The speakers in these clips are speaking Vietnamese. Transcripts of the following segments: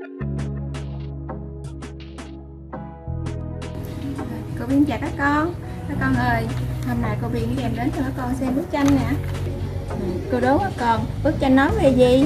Cô Biên chào các con ơi, hôm nay cô Biên đem đến cho các con xem bức tranh nè. Cô đố các con bức tranh nói về gì?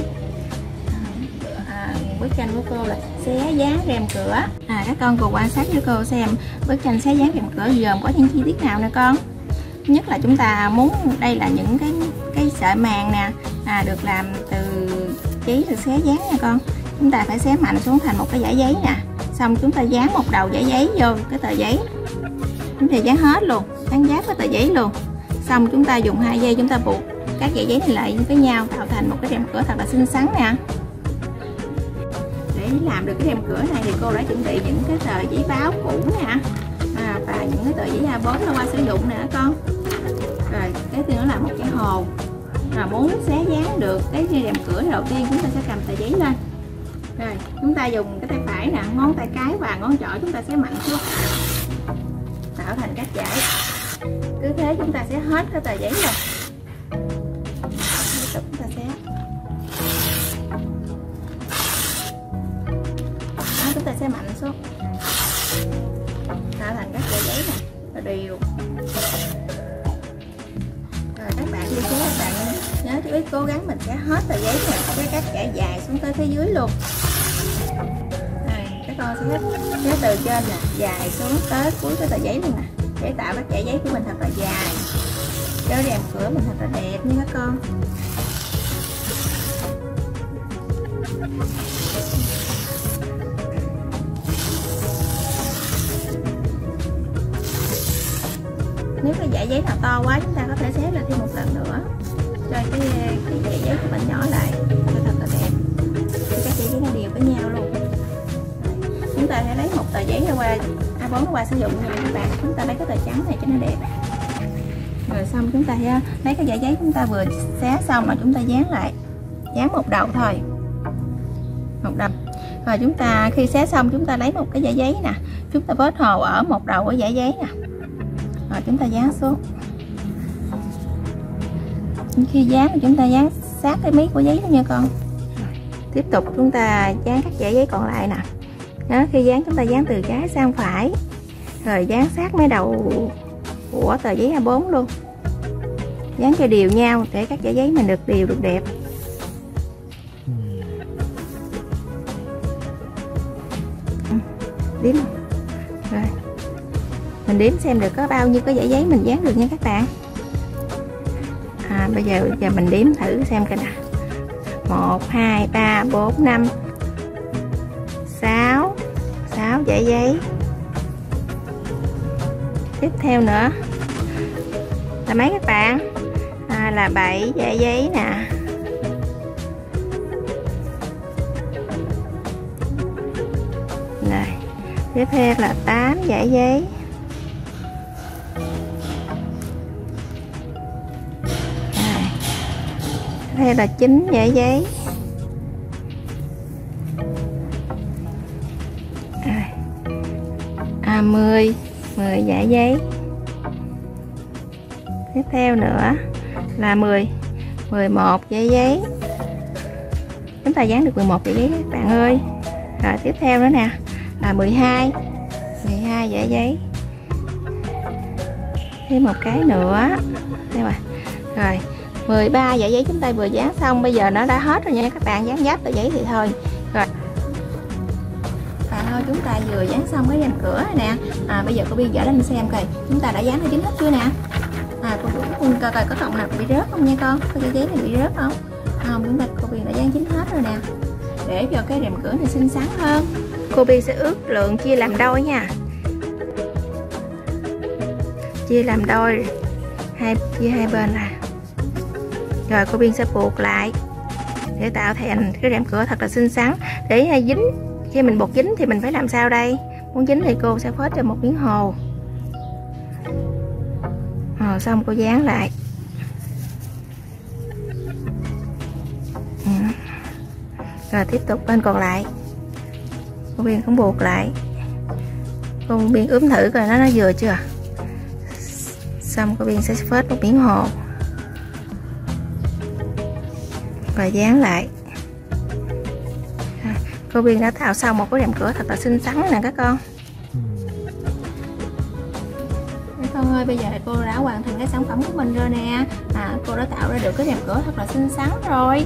Bức tranh của cô là xé dán rèm cửa. Các con cùng quan sát với cô xem bức tranh xé dán rèm cửa gồm có những chi tiết nào nè con. Nhất là chúng ta muốn đây là những cái sợi màng nè, được làm từ giấy được xé dán nha con. Chúng ta phải xé mạnh xuống thành một cái dải giấy nè, xong chúng ta dán một đầu dải giấy vô cái tờ giấy, chúng ta dán hết luôn, dán giáp cái tờ giấy luôn. Xong chúng ta dùng 2 dây chúng ta buộc các dải giấy này lại với nhau tạo thành một cái rèm cửa thật là xinh xắn nè. Để làm được cái rèm cửa này thì cô đã chuẩn bị những cái tờ giấy báo cũ nè, và những cái tờ giấy A4 đã qua sử dụng nè con. Rồi cái tiên đó là một cái hồ. Muốn xé dán được cái rèm cửa đầu tiên chúng ta sẽ cầm tờ giấy lên. Rồi chúng ta dùng cái tay phải nè, ngón tay cái và ngón trỏ chúng ta sẽ mạnh xuống tạo thành các dải. Cứ thế chúng ta sẽ hết cái tờ giấy rồi. Tiếp tục chúng ta xé. Chúng ta sẽ mạnh xuống tạo thành các sợi giấy này và đều. Rồi các bạn khi xé, các bạn nhớ chú ý cố gắng mình sẽ hết tờ giấy này, cái cắt kẻ dài xuống tới phía dưới luôn. Rồi các con sẽ xé từ trên nè dài xuống tới cuối cái tờ giấy luôn nè, để tạo các dải giấy của mình thật là dài, cho rèm cửa mình thật là đẹp nha các con. Nếu cái dải giấy nào to quá chúng ta có thể xé lên thêm một lần nữa cho cái dải giấy của mình nhỏ lại cho thật là đẹp, cho các dải giấy nó đều với nhau luôn. Chúng ta sẽ lấy một tờ giấy ra qua A4 qua sử dụng nha các bạn. Chúng ta lấy cái tờ trắng này cho nó đẹp. Rồi xong chúng ta sẽ lấy cái dải giấy chúng ta vừa xé xong mà chúng ta dán lại, dán một đầu thôi, một đầu. Rồi chúng ta khi xé xong chúng ta lấy một cái dải giấy nè, chúng ta vết hồ ở một đầu của dải giấy nè, rồi chúng ta dán xuống. Khi dán thì chúng ta dán sát cái mí của giấy đó nha con. Tiếp tục chúng ta dán các dải giấy còn lại nè. Đó, khi dán chúng ta dán từ trái sang phải, rồi dán sát mấy đầu của tờ giấy A4 luôn, dán cho đều nhau để các dải giấy mình được đều được đẹp. Đếm rồi mình đếm xem được có bao nhiêu cái dải giấy mình dán được nha các bạn. Bây giờ mình đếm thử xem coi nè. 1 2 3 4 5 6 dải giấy. Tiếp theo nữa là mấy các bạn? Là 7 dải giấy nè. Rồi, tiếp theo là 8 dải giấy. Tiếp theo là 9 dải giấy. 10 dải giấy. Tiếp theo nữa là 11 dải giấy. Chúng ta dán được 11 dải giấy các bạn ơi. Rồi tiếp theo nữa nè là 12 dải giấy. Thêm một cái nữa. Rồi 13 dải giấy chúng ta vừa dán xong, bây giờ nó đã hết rồi nha các bạn. Dán giáp tờ giấy thì thôi. Rồi thôi chúng ta vừa dán xong cái rèm cửa này nè. Bây giờ cô Biên dở lên xem coi chúng ta đã dán nó dính hết chưa nè. Cô coi coi có cọng nào bị rớt không nha con, có cái giấy này bị rớt không? Không, cô Biên đã dán dính hết rồi nè. Để cho cái rèm cửa này xinh xắn hơn, cô Biên sẽ ước lượng chia làm đôi nha. Chia làm đôi, chia hai bên ra. Rồi cô Biên sẽ buộc lại để tạo thành cái rèm cửa thật là xinh xắn. Để dính, khi mình buộc dính thì mình phải làm sao đây? Muốn dính thì cô sẽ phết cho một miếng hồ. Xong cô dán lại. Rồi tiếp tục bên còn lại cô Biên cũng buộc lại. Cô Biên ướm thử coi nó vừa chưa. Xong cô Biên sẽ phết một miếng hồ và dán lại. Cô Biên đã tạo xong một cái rèm cửa thật là xinh xắn nè các con. Các con ơi, bây giờ cô đã hoàn thành cái sản phẩm của mình rồi nè. Cô đã tạo ra được cái rèm cửa thật là xinh xắn rồi.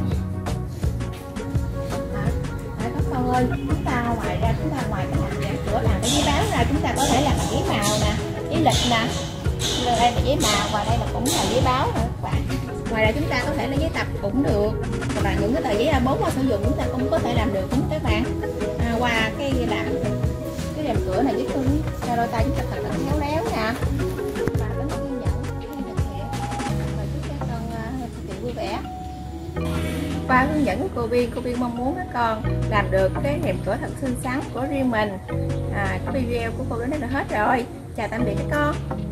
Các con ơi, chúng ta ngoài cái làm rèm cửa, làm cái giấy báo ra, chúng ta có thể làm bằng giấy màu nè, giấy lịch nè. Đây là giấy màu và đây là cũng là giấy báo nữa các bạn. Ngoài ra chúng ta có thể là giấy tập cũng được, hoặc là những cái tờ giấy A4 mà sử dụng chúng ta cũng có thể làm được đúng các bạn. Qua cái làm cái rèm cửa này giúp cho đôi tay chúng ta thật là khéo léo nè, và tính kiên nhẫn, thực hiện và giúp các con thực hiện vui vẻ. Qua hướng dẫn của cô Biên mong muốn các con làm được cái rèm cửa thật xinh xắn của riêng mình. Cái video của cô đến đây là hết rồi. Chào tạm biệt các con.